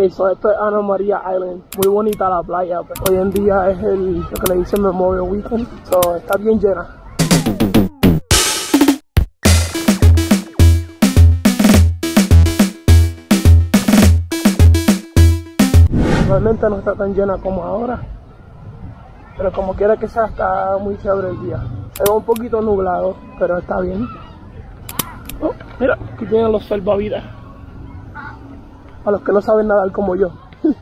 so esto es Ana Maria Island. Muy bonita la playa. Pero hoy en día es lo que le dicen Memorial Weekend. So está bien llena. Realmente no está tan llena como ahora. Pero como quiera que sea, está muy chévere el día. Se ve un poquito nublado, pero está bien. Oh, mira, aquí tienen los salvavidas. A los que no saben nadar como yo.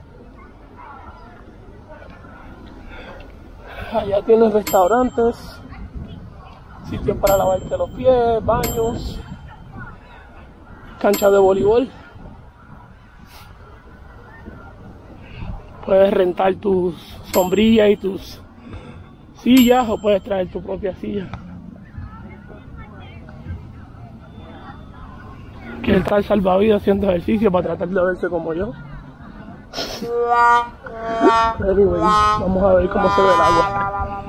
Allá tienen restaurantes, sitios para lavarte los pies, baños, cancha de voleibol. Puedes rentar tus sombrillas y tus sillas o puedes traer tu propia silla. Quieren estar salvavidas haciendo ejercicio para tratar de verse como yo. Anyway, vamos a ver cómo se ve el agua.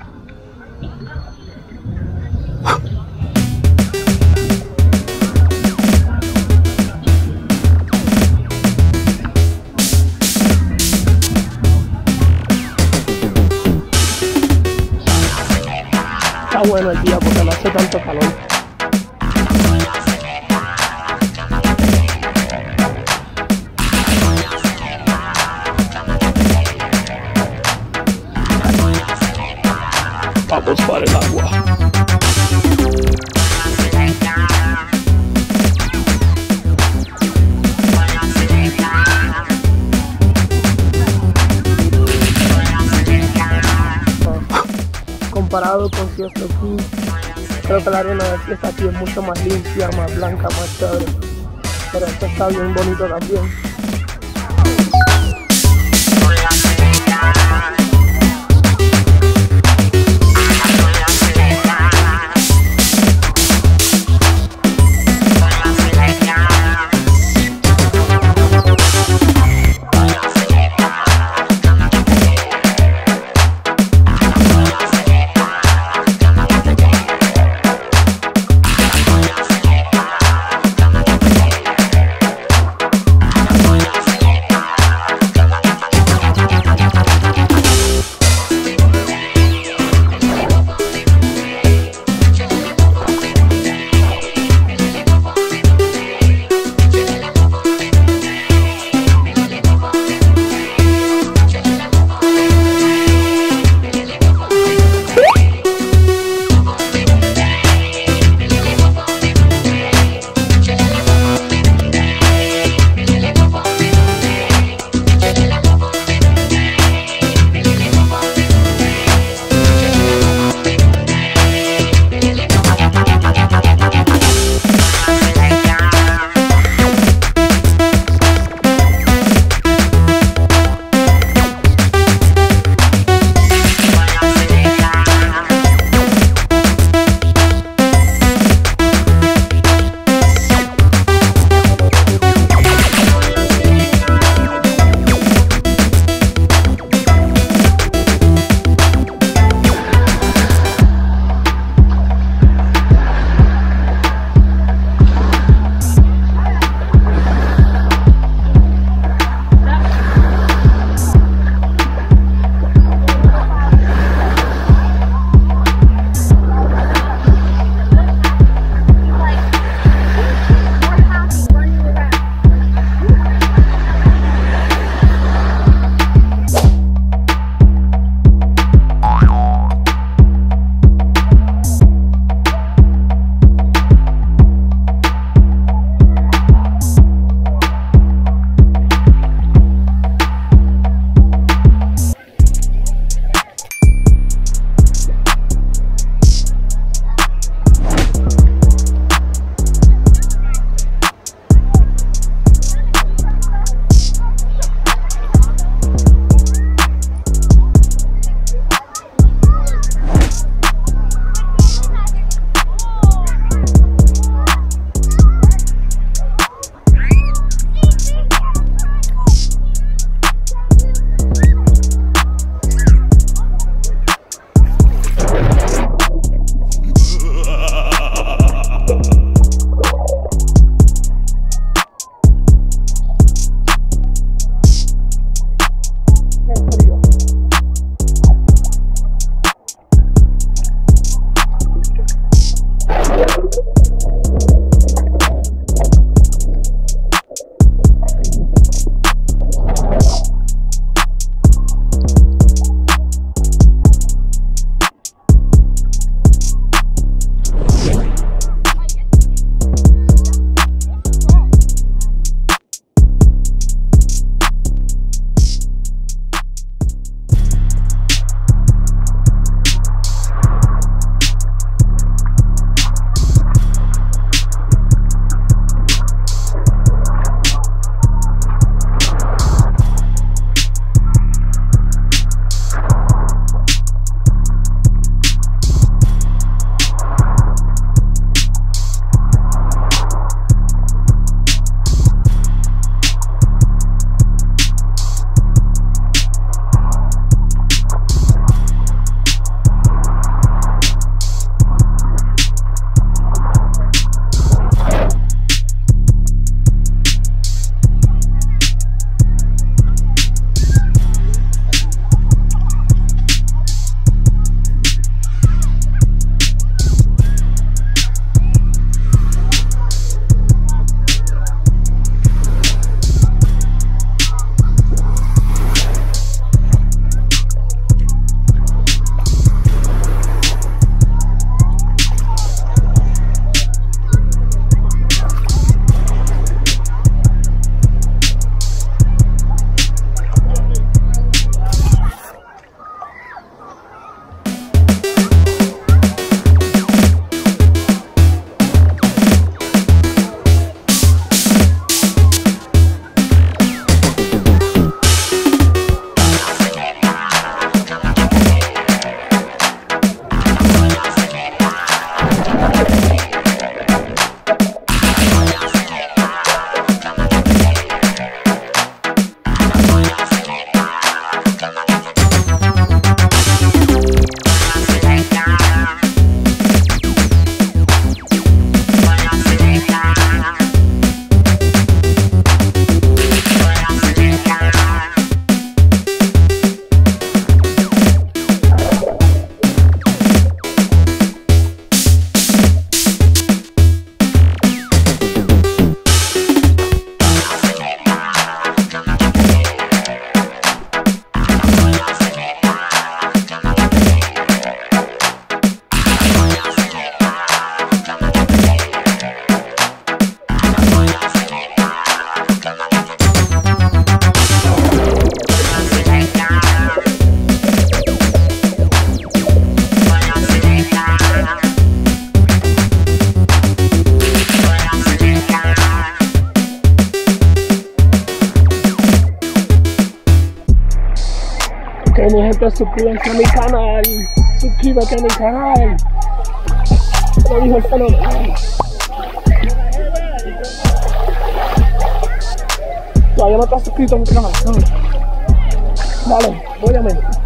Está bueno el día porque no hace tanto calor. Vamos para el agua. Comparado con Siesta Key, creo que la arena de Siesta Key es mucho más limpia, más blanca, más chévere. Pero esto está bien bonito también. gente, suscríbanse a mi canal. Suscríbete a mi canal. Lo dijo el fenómeno. Todavía no estás suscrito a mi canal. Dale, voy a ver.